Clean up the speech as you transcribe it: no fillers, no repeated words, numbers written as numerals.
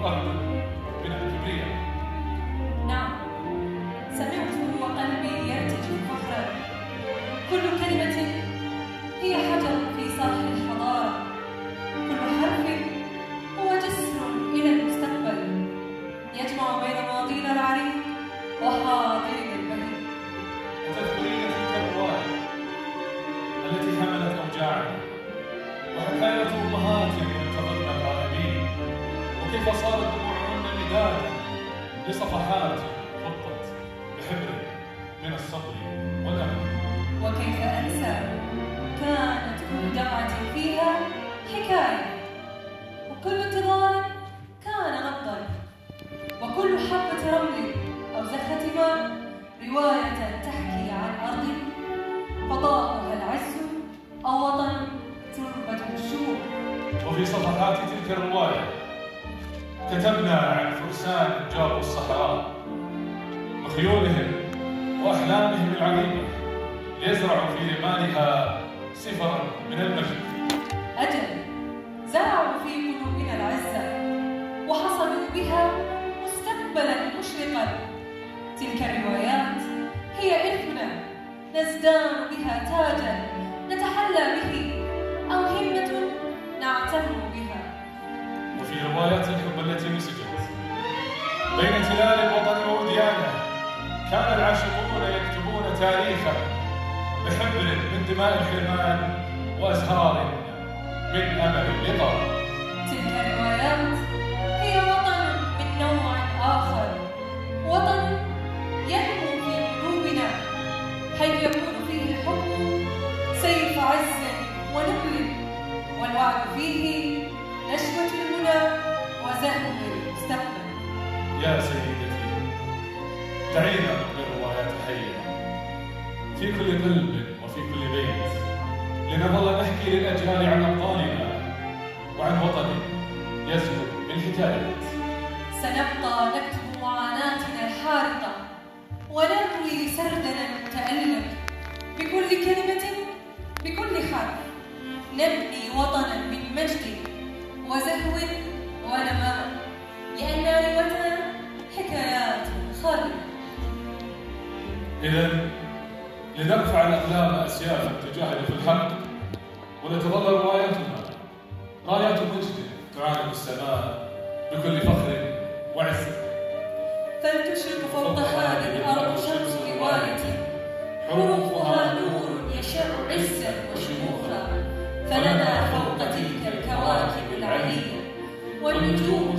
أرض من الكبرياء. نعم، سمعت وقلبي يرتجف فخرا. كل كلمة هي حجر في ساحل الحضارة، كل حرف هو جسر إلى المستقبل يجمع بين ماضينا العريق وحاضرنا البهيج. أتذكرين تلك الرواية التي حملت أوجاعنا وحكاية أمهات ينتظرن الغائبين، وكيف صارت دموعهن مدادا لصفحات خطت بحبر من الصبر والأمل؟ وكيف أنسى، كانت كل دمعة فيها حكاية، وكل انتظار كان نبضا، وكل حبة رمل أو زخة ماء رواية تحكي عن أرض فضاؤها العز أو وطن تربة الشموع. وفي صفحات تلك الرواية كتبنا عن فرسان جاروا الصحراء بخيولهم وأحلامهم العظيمة ليزرعوا في رمالها سفرا من المجد. أجل، زرعوا في قلوبنا العزة وحصدوا بها مستقبلا مشرقا. تلك الروايات هي إرثنا نزدان بها تاجا نتحلى به، أو همة نعتم بها. وفي روايات الحب التي نسجت بين تلال الوطن ووديانه كان العاشقون يكتبون تاريخا بحبر من دماء الحرمان وأزهار من أمل اللقاء. تلك الروايات هي وطن من نوع آخر، وطن ينمو في قلوبنا حيث يكون فيه الحب سيف عز ونبل، والوعد فيه نشوة المنى وزهو المستقبل. يا سيدتي، دعينا للروايات حية في كل قلب وفي كل بيت، لنظل نحكي للأجيال عن أبطالنا وعن وطن يزهو بالحكايات. سنبقى نكتب معاناتنا الحارقة ونروي سردنا المتألم، بكل كلمة بكل حرف نبني وطنا من مجد وزهو ونماء، لأن روايتنا حكايات خالدة. إذن لنرفع الأقلام أسيافا تجاهل في الحق، ولتظل رواياتنا رايات مجد تعانق السماء بكل فخر وعز. فلتشرق فوق هذه الأرض شمس روايتي، حروفها نور يشع عزا وشموخا، فلنا فوق تلك الكواكب العلية والنجوم